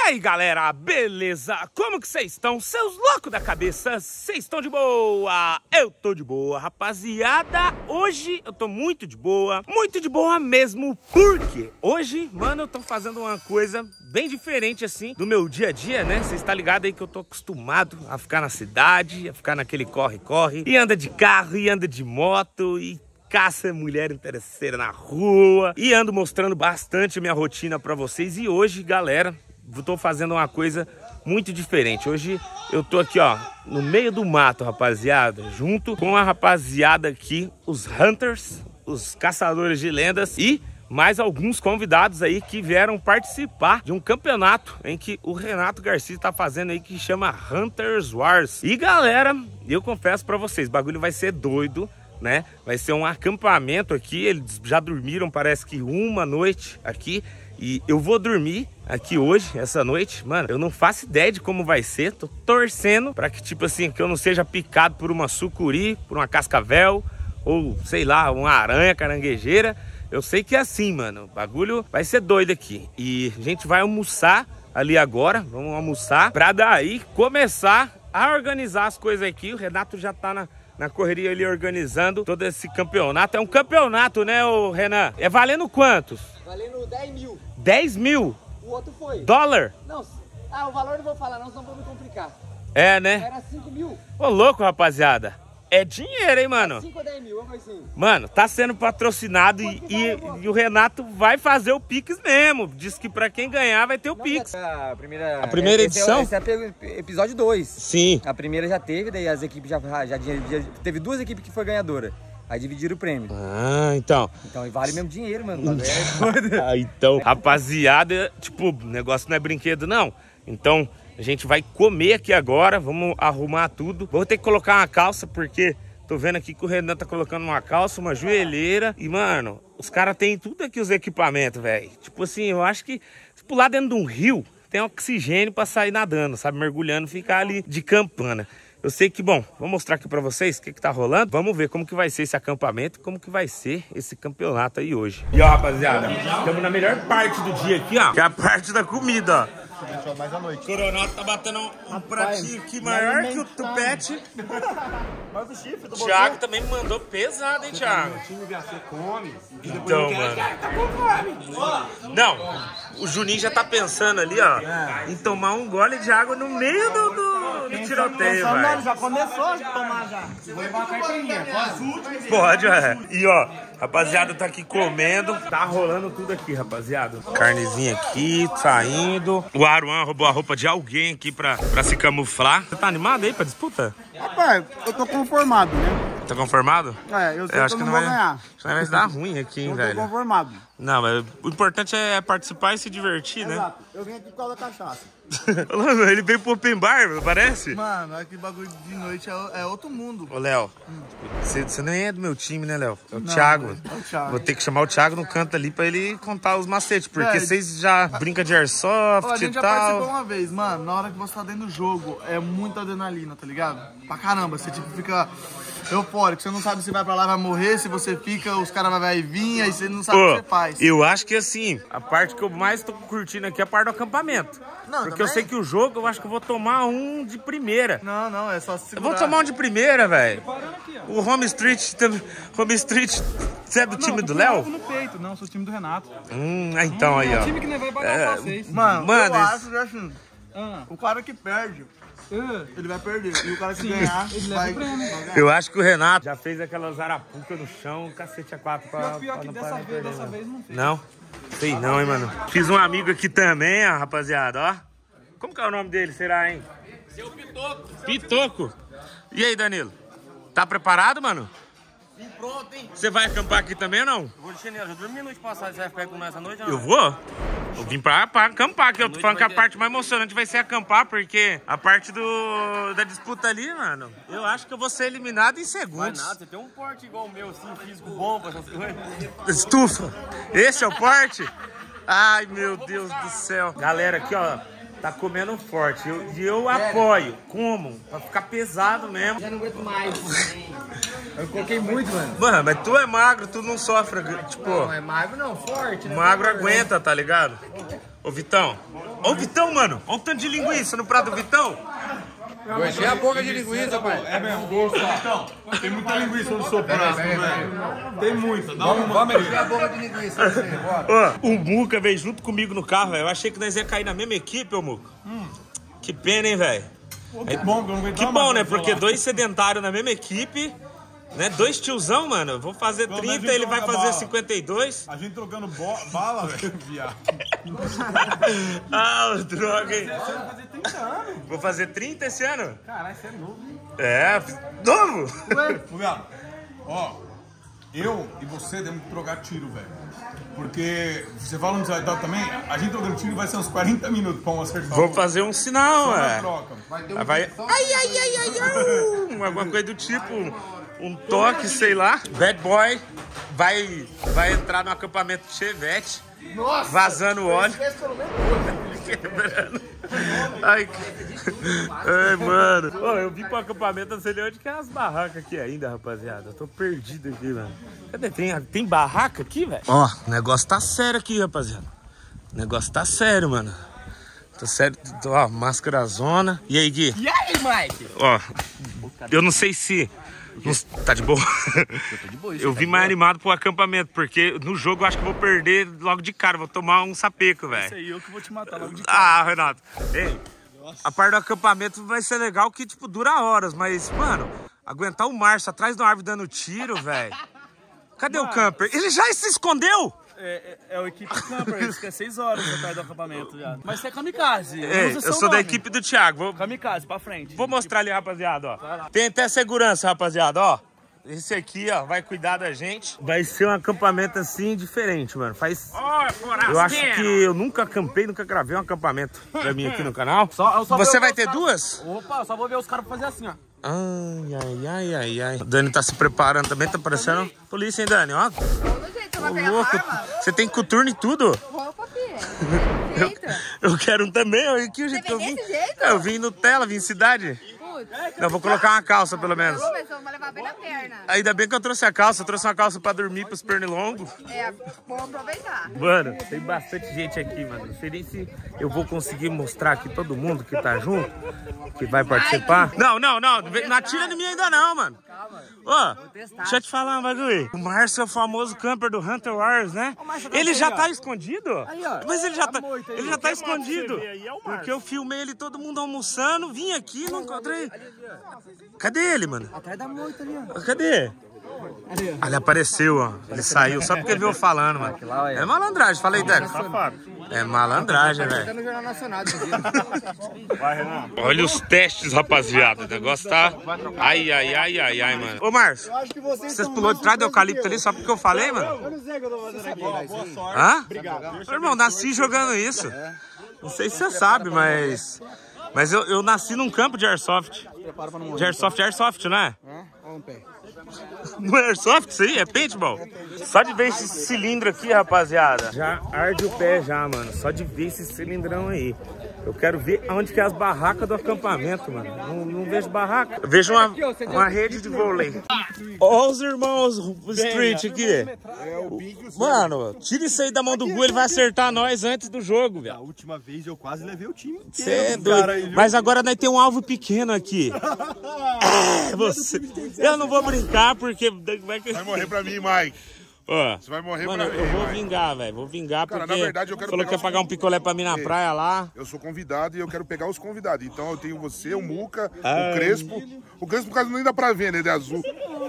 aí, galera, beleza? Como que vocês estão? Seus loucos da cabeça, vocês estão de boa? Eu tô de boa, rapaziada. Hoje eu tô muito de boa mesmo, porque hoje, mano, eu tô fazendo uma coisa bem diferente, assim, do meu dia a dia, né? Vocês tá ligado aí que eu tô acostumado a ficar na cidade, a ficar naquele corre-corre, e anda de carro, e anda de moto, e caça mulher interesseira na rua, e ando mostrando bastante minha rotina pra vocês. E hoje, galera, eu tô fazendo uma coisa muito diferente. Hoje eu tô aqui, ó, no meio do mato, rapaziada, junto com a rapaziada aqui, os Hunters, os caçadores de lendas, e mais alguns convidados aí que vieram participar de um campeonato em que o Renato Garcia tá fazendo aí, que chama Hunters Wars. E galera, eu confesso pra vocês, o bagulho vai ser doido, né? Vai ser um acampamento aqui. Eles já dormiram, parece que uma noite aqui, e eu vou dormir aqui hoje, essa noite. Mano, eu não faço ideia de como vai ser. Tô torcendo pra que, tipo assim, que eu não seja picado por uma sucuri, por uma cascavel, ou sei lá, uma aranha caranguejeira. Eu sei que é assim, mano, o bagulho vai ser doido aqui. E a gente vai almoçar ali agora, vamos almoçar, pra daí começar a organizar as coisas aqui. O Renato já tá na correria ali organizando todo esse campeonato. É um campeonato, né, ô Renan? É valendo quantos? Valendo 10 mil. 10 mil? O outro foi. Dólar? Não, o valor não vou falar não, senão vou me complicar. É, né? Era 5 mil. Ô, louco, rapaziada. É dinheiro, hein, mano? 5 ou 10 mil, vamos assim. Mano, tá sendo patrocinado e o Renato vai fazer o Pix mesmo. Diz que pra quem ganhar vai ter o Pix. A primeira edição? Esse é episódio 2. Sim. A primeira já teve, daí as equipes já teve 2 equipes que foi ganhadora. Aí dividiram o prêmio. Ah, então. Então, e vale mesmo dinheiro, mano. Ah, então, rapaziada, tipo, o negócio não é brinquedo, não. Então, a gente vai comer aqui agora, vamos arrumar tudo. Vou ter que colocar uma calça, porque tô vendo aqui que o Renan tá colocando uma calça, uma joelheira. E, mano, os caras têm tudo aqui, os equipamentos, velho. Tipo assim, eu acho que se pular dentro de um rio, tem oxigênio pra sair nadando, sabe? Mergulhando, ficar ali de campana. Eu sei que, bom, vou mostrar aqui pra vocês o que tá rolando. Vamos ver como que vai ser esse acampamento, como que vai ser esse campeonato aí hoje. E ó, rapaziada, estamos na melhor parte do dia aqui, ó, que é a parte da comida, ó. Mais à noite. O Coronato tá batendo um pratinho aqui maior que o tupete. Mas o chifre do O Thiago também me mandou pesado, hein, Thiago? você come. Então, mano. Não, o Juninho já tá pensando ali, ó, em tomar um gole de água no meio do tiroteio, velho. Já começou a tomar já. Vou levar a carteirinha. Pode, é. E ó, rapaziada, tá aqui comendo. Tá rolando tudo aqui, rapaziada. Carnezinha aqui, saindo. O Aruan roubou a roupa de alguém aqui pra se camuflar. Você tá animado aí pra disputa? Rapaz, eu tô conformado, né? Tá conformado? É, eu sei acho que eu não não vou ganhar. Acho que vai dar ruim aqui, hein, Eu tô velho. conformado. Não, mas o importante é participar e se divertir, né? Exato. Eu vim aqui por causa da cachaça. Ele veio pro open bar, parece? Mano, aquele bagulho de noite é outro mundo. Ô, Léo, você nem é do meu time, né, Léo? É o Não, Thiago. é o Thiago. Vou ter que chamar o Thiago no canto ali pra ele contar os macetes, porque É, vocês já brincam de airsoft Ó, a e gente já participou tal. uma vez, mano. Na hora que você tá dentro do jogo, é muita adrenalina, tá ligado? Pra caramba, você tipo fica eufórico. Você não sabe se vai pra lá, vai morrer. Se você fica, os caras vai vir, aí você não sabe o que você faz. Eu acho que assim, a parte que eu mais tô curtindo aqui é a parte do acampamento. Não, porque também? eu sei que o jogo, eu acho que eu vou tomar um de primeira. Não, é só se Eu segurar. vou tomar um de primeira, velho. O Home Street, você é do time do Léo? No peito, não, sou time do Renato. Então aí, ó. Time que nem vai pagar pra vocês. Mano, Mano, eu esse- acho que assim, o cara que perde, ele vai perder. E o cara que ganhar, ele vai leva o prêmio. ganhar. Eu acho que o Renato já fez aquelas arapucas no chão, cacete a 4 pra, Pior pra que não dessa parar de perder, vez não. não fez. Não? Sei não, hein, mano. Fiz um amigo aqui também, ó, rapaziada, ó. Como que é o nome dele, será, hein? Seu Pitoco. Pitoco. E aí, Danilo? Tá preparado, mano? Vim pronto, hein? Você vai acampar aqui também ou não? Vou de chinelo, eu dormi a noite passada, você vai ficar aí com nós essa noite? Eu vou? Eu vim pra acampar, que eu tô falando que a parte mais emocionante vai ser acampar, porque a parte da disputa ali, mano, eu acho que eu vou ser eliminado em Vai segundos. nada, você tem um porte igual o meu, assim, físico bom pra essas coisas. Estufa! Esse é o porte? Ai, meu Deus do céu. Galera, aqui, ó, tá comendo forte. E eu apoio. Como? Pra ficar pesado mesmo. Já não aguento mais. Eu coloquei muito, mano. Mano, mas tu é magro, tu não sofre, tipo... Não é magro não, forte, né? Magro aguenta, tá ligado? Ô, Vitão. Ô, Vitão, mano. Olha o tanto de linguiça no prato do Vitão. Vou encher a boca de linguiça, pai. É mesmo, gosto. Então, tem muita linguiça no seu prato, velho. Tem muita. Vamos encher a boca de linguiça. Bora. Ô, o Muca veio junto comigo no carro, velho. Eu achei que nós ia cair na mesma equipe, ô, Muca. Que pena, hein, velho. Que bom, que eu não Que bom, né? Porque 2 sedentários na mesma equipe, né? 2 tiozão, mano. Eu vou fazer 30, ele vai fazer 52. A gente trocando bala, velho, viado. Ah, o droga, hein? Você vai fazer 30 anos? Vou fazer 30 esse ano? Caralho, você é novo. É, novo? Ô, viado, ó, eu e você temos que trocar tiro, velho. Porque você fala onde você vai dar também, a gente trocando tiro vai ser uns 40 minutos pra um acertar. Vou fazer um sinal, Só na é. troca. Vai. Alguma coisa do tipo, um toque, sei lá. Bad Boy vai entrar no acampamento de Chevette. Nossa, vazando óleo. Quebrando. Ai, mano. Ô, eu vim pro acampamento, não sei nem onde que é as barracas aqui ainda, rapaziada. Eu tô perdido aqui, mano. Cadê? Tem barraca aqui, velho? Ó, o negócio tá sério aqui, rapaziada. O negócio tá sério, mano. Tá sério. Ó, máscara zona. E aí, Gui? E aí, Mike? Ó, eu não sei se... Tá de boa? Eu tô de boa. Eu vim mais animado pro acampamento, porque no jogo eu acho que vou perder logo de cara. Vou tomar um sapeco, velho. Isso aí, eu que vou te matar logo de cara. Ah, Renato. Ei, a parte do acampamento vai ser legal que, tipo, dura horas. Mas, mano, aguentar o Márcio atrás de uma árvore dando tiro, velho. Cadê o camper? Ele já se escondeu? É o equipe camper, isso que é 6 horas atrás do acampamento já. Mas você é kamikaze. Ei, eu sou da equipe do Thiago. Kamikaze, pra frente. Vou mostrar ali, rapaziada, ó. Tem até segurança, rapaziada, ó. Esse aqui, ó, vai cuidar da gente. Vai ser um acampamento assim diferente, mano. Eu acho que eu nunca acampei, nunca gravei um acampamento pra mim aqui no canal. Você vai ter 2? Opa, eu só vou ver os caras fazer assim, ó. Ai. O Dani tá se preparando também, tá parecendo polícia, hein, Dani, ó. Ô, louco, você tem coturno e tudo? Roupa, filho. Eu quero um também, olha aqui o jeito que eu vim. Eu vim Nutella, vim em cidade. Não, vou colocar uma calça pelo menos. Vamos levar bem na perna. Ainda bem que eu trouxe a calça, eu trouxe uma calça pra dormir pros pernilongos. É, bom aproveitar. Mano, tem bastante gente aqui, mano. Não sei nem se eu vou conseguir mostrar aqui todo mundo que tá junto, que vai participar. Não, não atira em mim ainda não, mano. Ó, deixa eu te falar um bagulho. O Márcio é o famoso camper do Hunter Wars, né? Ele já tá escondido? Mas ele já tá escondido. Porque eu filmei ele, todo mundo almoçando, vim aqui e não encontrei. Cadê ele, mano? Atrás da moita ali, ó. Cadê? Ele apareceu, ó. Ele saiu só porque viu eu falando, mano. É malandragem, falei, Dani. É malandragem, velho. Tá no Jornal Nacional desse dia. Olha os testes, rapaziada. O negócio tá... Ai, mano. Ô, Márcio, vocês pulou de trás do eucalipto ali só porque eu falei, mano? Eu não sei o que eu tô fazendo aqui. Boa sorte. Hã? Obrigado. Meu irmão, nasci jogando isso. Não sei se você sabe, mas eu nasci num campo de airsoft. De airsoft, não é? Olha um pé. Não é airsoft isso aí? É paintball? Só de ver esse cilindro aqui, rapaziada, já arde o pé já, mano. Só de ver esse cilindrão aí. Eu quero ver onde que é as barracas do acampamento, mano. Não vejo barraca. Eu vejo uma rede de vôlei. Ó os irmãos Street aqui. Mano, tira isso aí da mão do Gu, ele vai acertar nós antes do jogo, velho. A última vez eu quase levei o time inteiro. Você é doido. Mas agora nós temos um alvo pequeno aqui. Você... Eu não vou brincar porque... Vai morrer pra mim, Mike. Ó, Você vai morrer mano, pra mim, eu vou Mike. vingar, velho. Vou vingar Cara, porque na verdade, eu quero falou que ia pegar pagar um picolé pra mim na praia lá. Eu sou convidado e eu quero pegar os convidados. Então eu tenho você, o Muca, o Crespo. O Crespo, por causa nem dá pra ver, né? Ele é azul.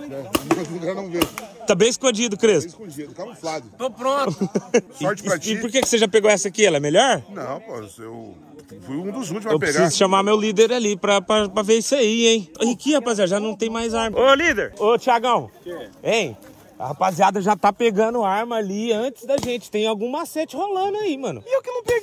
Não vê. Tá bem escondido, Crespo. Escondido, camuflado. Tô pronto. Sorte pra ti. E por que você já pegou essa aqui? Ela é melhor? Não, pô, eu fui um dos últimos a Eu pegar. preciso chamar meu líder ali pra ver isso aí, hein? E aqui, rapaziada, já não tem mais arma. Ô, líder! Ô, Thiagão! Hein? A rapaziada já tá pegando arma ali antes da gente. Tem algum macete rolando aí, mano. E eu que não peguei.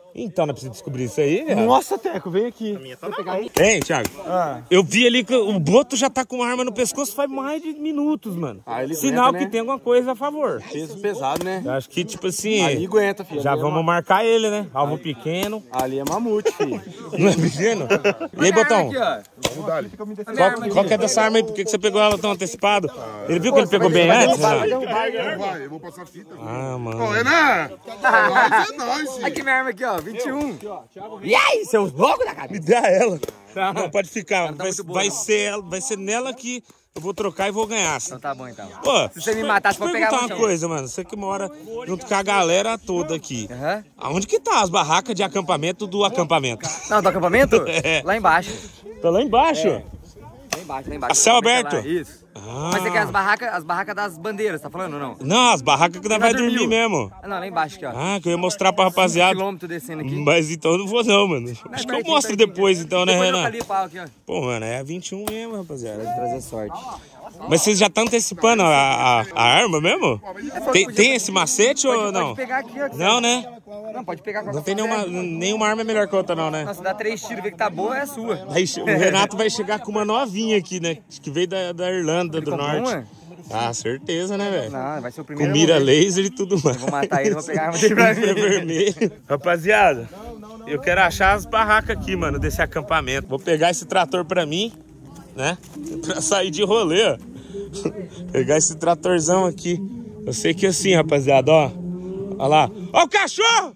Então, não precisa descobrir isso aí, velho. Nossa, Teco, vem aqui. Hein, Thiago? Eu vi ali que o Boto já tá com uma arma no pescoço faz mais de minutos, mano. Ele Sinal aguenta, que né? tem alguma coisa a favor. Peso pesado, né? Eu acho que, tipo assim, Ali aguenta, filho. já Ali vamos marcar ele, né? Alvo pequeno. Ali é mamute, filho. Não é pequeno? E aí, Botão? Qual que é dessa arma aí? Por que você pegou ela tão antecipado? Ele viu que ele pegou bem antes, né? Vai, eu vou passar fita. Ah, mano. Ô, Renan! É nóis, filho. Aqui minha arma aqui, ó, 21. E aí, seus loucos da cabeça? Me dá ela. Não, pode ficar. Vai ser nela que eu vou trocar e vou ganhar. Então tá bom, então. Pô, Se você me matar, você deixa eu pode pegar perguntar no uma chão. coisa, mano. Você que mora junto com a galera toda aqui. Aham. Aonde que tá as barracas de acampamento do acampamento? Não, do acampamento? É. Lá embaixo. Tá lá embaixo? Lá embaixo, lá embaixo. A céu aberto? Lá, isso. Mas você quer as barracas das bandeiras, tá falando ou não? Não, as barracas que nós vai dormir dormiu? mesmo. Ah, não, lá embaixo aqui, ó. Ah, que eu ia mostrar pra rapaziada. 1 quilômetro descendo aqui. Mas então eu não vou não, mano. Acho que eu pertinho, mostro pertinho. depois então, né, Depois eu Renan? ali o pau aqui, ó. Pô, mano, é a 21 mesmo, rapaziada. Trazer sorte. Mas vocês já estão antecipando a arma mesmo? Tem esse macete ou não? Pode pegar aqui, ó. Não, né? Não, pode pegar qualquer Não tem nenhuma arma melhor que a outra não, né? Nossa, dá 3 tiros, vê que tá boa, é a sua. Aí, o Renato vai chegar com uma novinha aqui, né? Acho que veio da Irlanda do comprou Norte. uma? Ah, certeza, né, velho? Não, vai ser o Com primeiro. mira laser e tudo mais. Vou matar ele, vou pegar a arma dele pra mim. Vermelho. Rapaziada, eu quero achar as barracas aqui, mano, desse acampamento. Vou pegar esse trator pra mim, né? Pra sair de rolê, ó. Pegar esse tratorzão aqui. Eu sei que assim, rapaziada, ó. Olha lá. Ó o cachorro!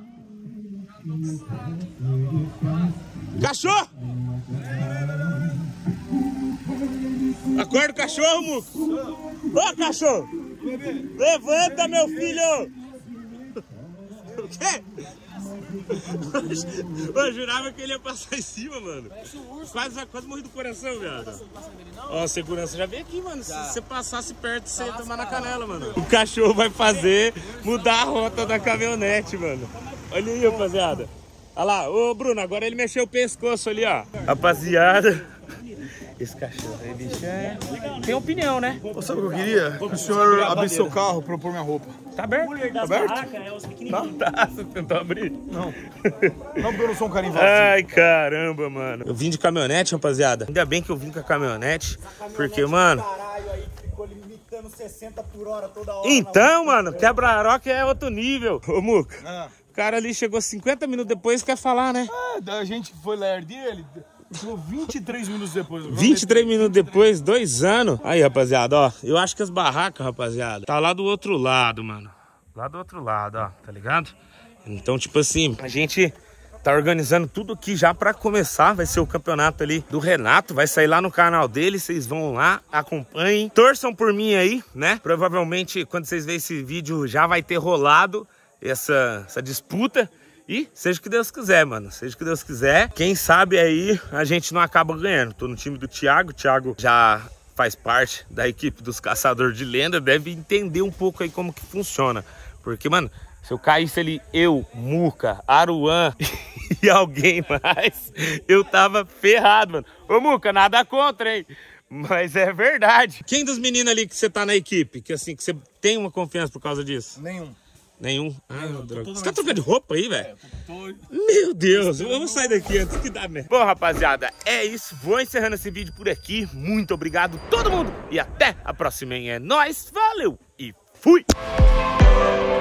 Cachorro! Acorda o cachorro, Muco! Ô, cachorro! Levanta, meu filho! O quê? Eu jurava que ele ia passar em cima, mano. Quase morri do coração, viado. Ó, a segurança já veio aqui, mano. Se você passasse perto, você ia tomar na canela, mano. O cachorro vai fazer mudar a rota da caminhonete, mano. Olha aí, rapaziada. Olha lá, ô Bruno, agora ele mexeu o pescoço ali, ó. Rapaziada, esse cachorro aí, bicho, tem opinião, né? Sabe o que eu queria? Que o senhor abrisse seu carro pra eu pôr minha roupa. Tá aberto? Tá aberto? Tá, você tentou abrir? Não. Não, porque eu não sou um cara invasivo. Ai, caramba, mano. Eu vim de caminhonete, rapaziada. Ainda bem que eu vim com a caminhonete, porque, mano... Caralho, aí ficou limitando 60 por hora toda hora. Então, mano, quebra-roca é outro nível. Ô, Muca, o cara ali chegou 50 minutos depois e quer falar, né? A gente foi ler dele, chegou 23 minutos depois. 23 minutos depois, 2 anos. Aí, rapaziada, ó. Eu acho que as barracas, rapaziada, tá lá do outro lado, mano. Lá do outro lado, ó. Tá ligado? Então, tipo assim, a gente tá organizando tudo aqui já pra começar. Vai ser o campeonato ali do Renato. Vai sair lá no canal dele. Vocês vão lá, acompanhem. Torçam por mim aí, né? Provavelmente, quando vocês verem esse vídeo, já vai ter rolado essa disputa. E seja o que Deus quiser, mano. Seja o que Deus quiser. Quem sabe aí a gente não acaba ganhando. Tô no time do Thiago. O Thiago já faz parte da equipe dos Caçadores de Lenda. Deve entender um pouco aí como que funciona. Porque, mano, se eu caísse ali, eu, Muca, Aruan e alguém mais, eu tava ferrado, mano. Ô, Muca, nada contra, hein? Mas é verdade. Quem dos meninos ali que você tá na equipe, que assim, que você tem uma confiança por causa disso? Nenhum? Ah, droga. Você tá trocando de roupa aí, velho? Meu Deus, eu vou sair daqui antes que dá merda. Bom, rapaziada, é isso. Vou encerrando esse vídeo por aqui. Muito obrigado todo mundo. E até a próxima, hein? É nóis, valeu e fui!